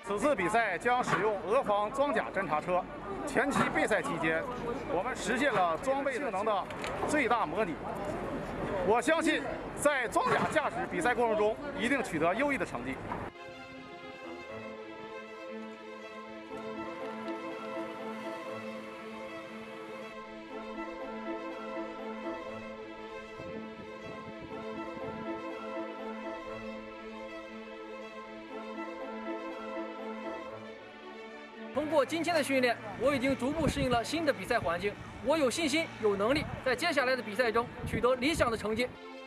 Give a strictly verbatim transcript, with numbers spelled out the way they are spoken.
此次比赛将使用俄方装甲侦察车。前期备赛期间，我们实现了装备性能的最大模拟。我相信，在装甲驾驶比赛过程中，一定取得优异的成绩。 通过今天的训练，我已经逐步适应了新的比赛环境。我有信心、有能力在接下来的比赛中取得理想的成绩。